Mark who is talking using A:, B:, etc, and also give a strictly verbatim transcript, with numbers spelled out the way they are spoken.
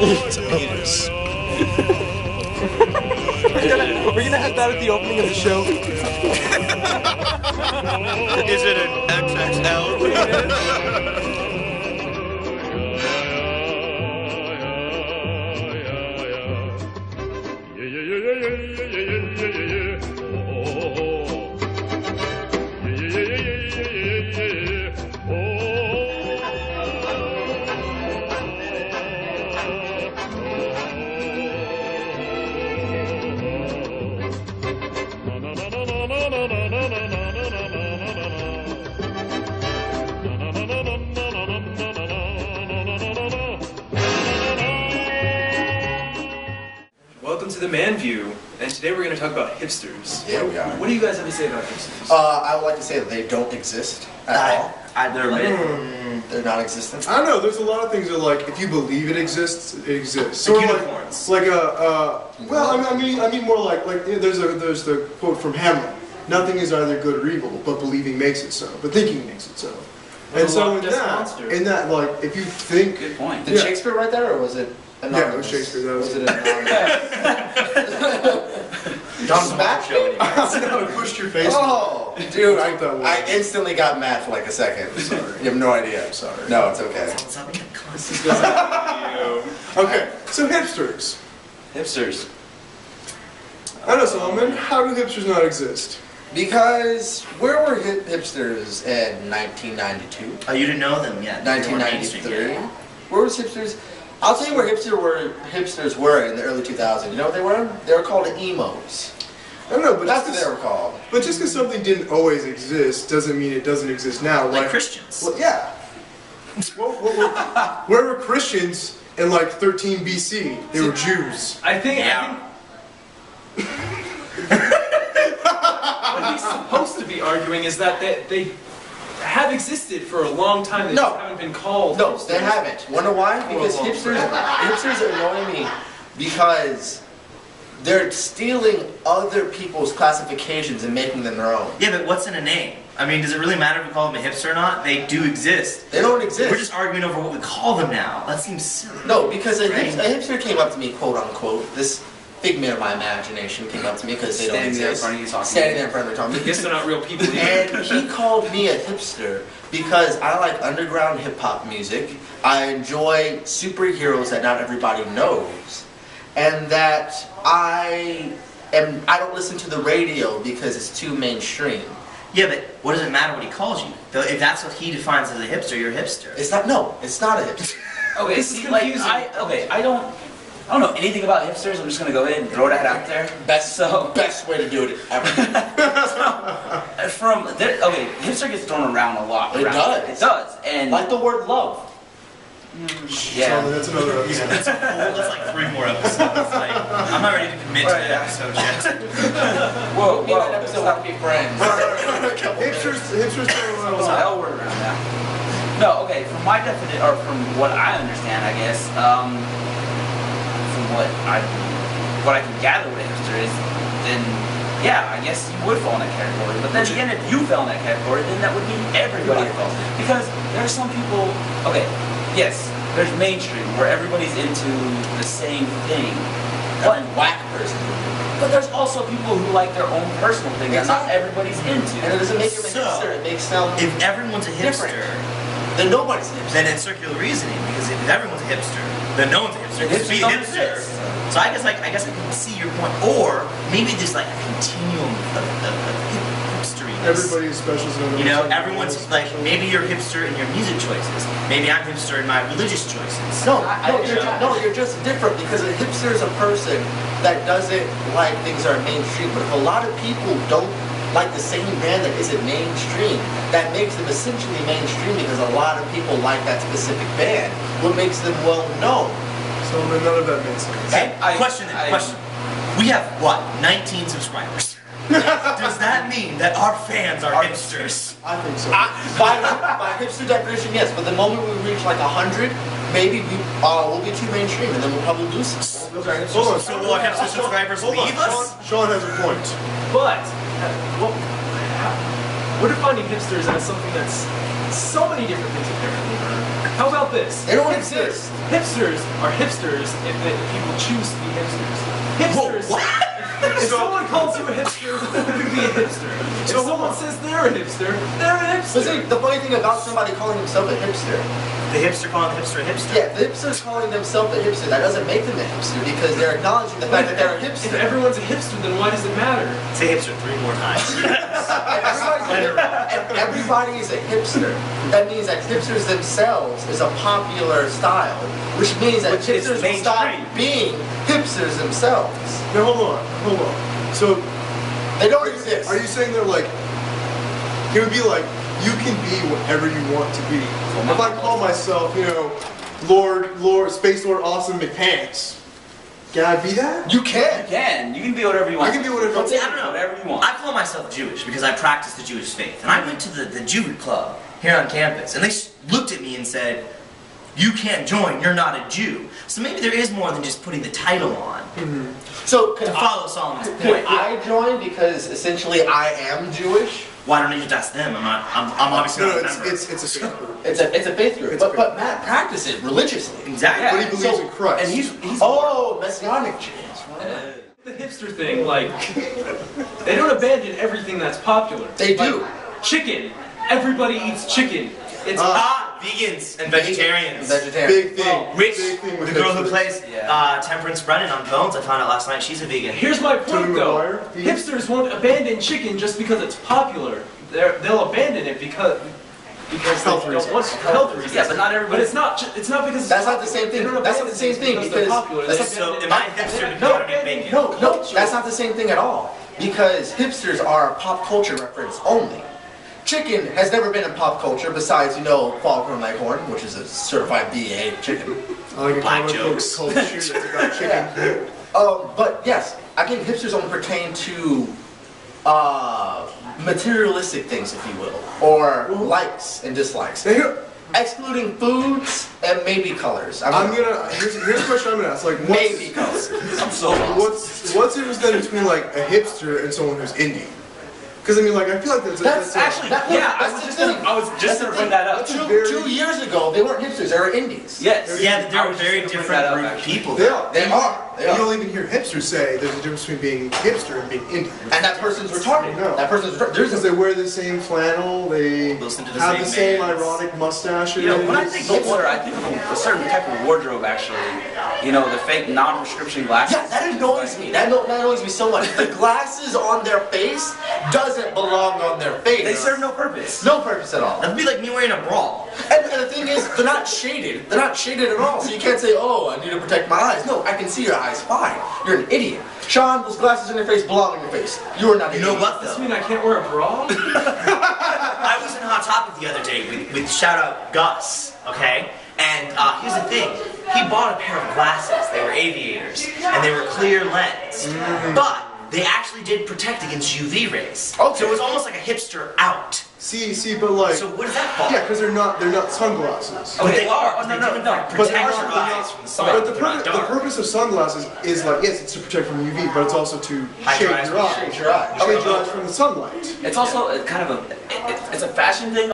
A: It's haters.
B: We're gonna, we're gonna have that at the opening of the show.
A: Is it an X X L?
B: Welcome to the Man View, and today we're going to talk about hipsters.
C: Yeah, we are.
B: What do you guys have to say about hipsters?
C: Uh, I would like to say that they don't exist at
D: I,
C: all.
D: I've never met
C: Mm, they're non-existent.
E: I don't know. There's a lot of things that, like, if you believe it exists, it exists.
B: Like
E: Sort of
B: unicorns.
E: like, like a, uh, well, I mean, I mean, I mean more like, like yeah, there's a there's the quote from Hamlet: "Nothing is either good or evil, but believing makes it so. But thinking makes it so." And so in that, in that, like, if you think,
D: Good point.
C: Did
E: Yeah.
C: Shakespeare write that, or was it anonymous?
E: Yeah, it was Shakespeare, that was-
C: was it anonymous? John's back?
E: no, it pushed your face.
C: Oh, dude, I,
E: That's what that was.
C: I instantly got mad for like a second.
E: Sorry.
C: You have no idea.
E: I'm sorry.
C: No, it's okay.
E: Okay, so hipsters.
D: Hipsters.
E: I don't know, Solomon. How do hipsters not exist?
C: Because where were hip hipsters in nineteen ninety-two?
D: Oh, you didn't know them yet.
C: nineteen ninety-three? Where was hipsters? I'll tell you where hipster were, hipsters were in the early two thousands. You know what they were? They were called emos.
E: I don't know, but
C: That's
E: just
C: what they were called.
E: But just because something didn't always exist doesn't mean it doesn't exist now.
D: Like Christians.
E: Well, yeah. Well, well, well, where were Christians in like thirteen B C? They were Jews.
B: I think,
D: Yeah.
B: I think what he's supposed to be arguing is that they, they have existed for a long time. They
C: No.
B: just haven't been called
C: No,
B: hipsters.
C: they haven't. Wonder why? Because
B: Well, well,
C: hipsters, hipsters annoy me because they're stealing other people's classifications and making them their own.
D: Yeah, but what's in a name? I mean, does it really matter if we call them a hipster or not? They do exist.
C: They don't exist.
D: We're just arguing over what we call them now. That seems silly.
C: No, because a,
D: Right.
C: hipster, a hipster came up to me, quote unquote, this figment of my imagination came up to me because they don't
D: Standing there in
C: exist.
D: front of you talking.
C: Standing there in front of me talking.
B: I guess they're not real people either.
C: And he called me a hipster because I like underground hip hop music. I enjoy superheroes that not everybody knows, and that I am. I don't listen to the radio because it's too mainstream.
D: Yeah, but what does it matter what he calls you? Though, if that's what he defines as a hipster, you're a hipster.
C: It's not. No, it's not a hipster.
F: Okay,
B: This is
F: see, like,
B: confusing.
F: I, okay, I don't, I don't know anything about hipsters. I'm just gonna go ahead and throw that out there.
C: Best
F: So,
C: best way to do it ever.
F: from there, okay, hipster gets thrown around a lot.
C: It
F: around.
C: does.
F: It does, and
C: Like the word love.
F: yeah.
E: So that's another episode.
D: Yeah, that's, cool. That's like three more episodes. Like, I'm not ready to commit to
F: Right,
D: that
F: yeah.
D: episode yet.
F: Whoa,
C: In that
F: whoa.
C: episode, we'll be friends.
E: hipsters, hipsters don't
F: So
E: know.
F: I'll word around that. No, okay. From my definition, or from what I understand, I guess, um, from what I, what I can gather what a hipster is, then yeah, I guess you would fall in that category. But then again, if you fell in that category, then that would mean everybody falls. Because there are some people. Okay, yes, there's mainstream where everybody's into the same thing. But
C: Whack person.
F: But there's also people who like their own personal thing that not
C: Exactly.
F: everybody's into.
C: And it doesn't make them a
D: So,
C: hipster. It makes them.
D: If everyone's a hipster,
C: Different. Then nobody's a hipster.
D: then it's circular reasoning. Because if everyone's a hipster, then no one's a hipster. Just be a
F: Hipsters don't
D: hipster.
F: exist.
D: So I guess like I guess I can see your point, or maybe just like a continuum of, of, of hipsteriness.
E: Everybody is special. So
D: You know,
E: nobody's
D: everyone's
E: special.
D: like, maybe you're hipster in your music choices. Maybe I'm hipster in my religious choices.
C: No,
F: I-
C: no,
F: I-
C: you're,
F: yeah.
C: no, you're just different because a hipster is a person that doesn't like things that are mainstream. But if a lot of people don't like the same band that isn't mainstream, that makes them essentially mainstream because a lot of people like that specific band. What makes them well known?
E: So none of that makes sense.
D: Hey,
F: I-
D: question then,
F: I-
D: question. We have, what, nineteen subscribers? Does that mean that our fans are hipsters?
E: I think so.
C: I, by, by hipster definition, yes. But the moment we reach like a hundred, maybe we uh, we'll be too mainstream, and then we'll probably lose some.
E: Hold on.
D: So will our hipster subscribers
E: Hold on.
D: leave us?
E: Sean, Sean has a point.
B: But, uh, well, how- we're defining hipsters as something that's so many different things apparently. How about this?
C: They don't
B: hipsters.
C: exist.
B: Hipsters are hipsters if, they, if people choose to be hipsters. Hipsters.
D: Whoa, what?
B: If someone calls you a hipster, you can be a hipster. If
C: So
B: someone
C: hold on.
B: says they're a hipster, they're a
C: But see,
B: hipster.
C: the funny thing about somebody calling himself a hipster,
D: The hipster calling the hipster a hipster.
C: yeah, the hipster's calling themselves a hipster, that doesn't make them a hipster because they're acknowledging the fact that they're a
B: If
C: hipster.
B: everyone's a hipster, then why does it matter?
D: Say hipster three more times.
C: Everybody's, if everybody is a hipster. That means that hipsters themselves is a popular style, which means that
F: Which is
C: hipsters will stop
F: mainstream.
C: being hipsters themselves.
E: Now hold on, hold on. So,
C: They don't exist.
E: are you saying they're like, it would be like, you can be whatever you want to be. If I call myself, you know, Lord, Lord, Space Lord Awesome McPants, can I be that?
C: You can.
F: You can. You can be whatever you want.
E: I can be whatever I
F: Don't say
E: want.
F: I don't know. Whatever you want.
D: I call myself Jewish because I practice the Jewish faith. And I went to the, the Jew club here on campus, and they s- looked at me and said, you can't join, you're not a Jew. So maybe there is more than just putting the title on.
C: So can
D: To
C: I,
D: follow Solomon's
C: could
D: point.
C: I join because essentially I am Jewish?
D: Why don't you just ask them? I'm not, I'm, I'm obviously
E: No, no,
D: not a
E: it's,
D: member.
E: it's, it's a faith group.
C: It's a it's a faith group.
E: It's a
C: But but Matt practices it religiously.
D: Exactly.
E: But he believes
C: So-
E: in Christ.
F: And he's he's.
C: Oh, messianic Jews.
B: The hipster thing, like, they don't abandon everything that's popular.
C: They do.
B: Like, chicken. Everybody eats chicken. It's
E: Uh,
D: Ah, vegans and vegetarians.
C: Vegetarian.
E: Big thing.
B: Oh,
D: Which,
E: big thing with
D: the girl who
E: hipsters.
D: plays
F: Yeah.
D: uh, Temperance Brennan on Bones, I found out last night, she's a vegan.
B: Here's my
E: Tony
B: point, though.
E: Maguire?
B: Hipsters won't abandon chicken just because it's popular. They're, they'll abandon it because because
E: Health
B: they
E: reasons.
B: don't want to. Health reasons.
F: Yeah, but not everybody-
B: But it's not. ju- It's not because.
C: That's not the same
B: they
C: thing.
B: don't
C: That's
B: abandon
C: not the same
B: things
C: thing
B: because they're
C: because-
B: popular.
C: that's-
B: They
D: So,
B: abandon-
D: am I a hipster because
B: No,
D: I don't eat bacon?
C: No, no,
B: Culture.
C: that's not the same thing at all. Because hipsters are a pop culture reference only. Chicken has never been in pop culture besides, you know, Foghorn Leghorn, which is a certified B A chicken.
E: I like a
D: Black
E: comic book
D: jokes.
E: called Shoot that's about chicken.
C: Um, but yes, I think hipsters only pertain to uh, materialistic things, if you will, or likes and dislikes,
E: Now here,
C: excluding foods and maybe colors. I'm,
E: I'm gonna, here's, here's a question I'm gonna ask. Like, what's,
C: maybe colors.
F: I'm so lost.
E: what's, what's the difference then between like a hipster and someone who's indie? Because I mean, like, I feel like that's, a,
C: That's
E: that's a-
F: Actually,
C: That-
F: yeah, I
C: that's
F: was
C: the
F: just
C: thing.
F: gonna, I was
C: That's
F: just
C: the
F: gonna
C: thing.
F: bring that up.
C: Two,
E: very-
C: two years ago, they weren't hipsters; they were indies.
F: Yes.
D: Yeah, but they're
F: I
D: a
F: was just
D: very
F: gonna bring
D: different
F: that up,
D: group of
F: actually.
D: people.
E: They are.
C: They are. They
E: You
C: are.
E: don't even hear hipsters say there's a difference between being hipster and being indie.
C: And that person's retarded.
E: No.
C: That person's retarded. There's
E: Because
C: a
E: they wear the same flannel, they
D: Listen to the
E: have
D: same
E: the same
D: bands.
E: ironic mustaches.
F: You know, when I think of order, I think of a certain type of wardrobe, actually. You know, the fake non-prescription glasses.
C: Yeah, that annoys me. That, no, that annoys me so much. The glasses on their face doesn't belong on their face.
F: They serve no purpose.
C: no purpose at all.
D: That'd be like me wearing a bra.
C: And, and the thing is, they're not shaded. They're not shaded at all. So you can't say, oh, I need to protect my eyes. No, I can see your eyes fine. You're an idiot. Sean, those glasses on your face belong on your face. You are not an
D: You know
C: idiot.
D: what
B: Does
D: though?
B: this mean I can't wear a bra?
D: I was in Hot Topic the other day with, with shout out Gus, okay? And uh, here's the thing. He bought a pair of glasses. They were aviators. And they were clear lens. But they actually did protect against U V rays.
C: Okay.
D: So it was almost like a hipster out.
E: See, see, but like,
D: So what does that fall?
E: yeah, because they're not, they're not sunglasses.
D: But they are.
F: Oh, no,
D: They
F: no,
D: do, in
F: no.
D: fact,
E: But
D: protect
E: they
D: your
E: are-
D: eyes from the sun.
E: But the,
D: They're not
E: purpose, the
D: dark.
E: purpose of sunglasses is like, yes, it's to protect from U V, but it's also to
D: Hide
E: shade
D: your eyes
E: your
D: from
E: eyes.
C: Shade your eyes.
E: Shade your eyes from the sunlight.
F: It's also a kind of a, it, it's a fashion thing.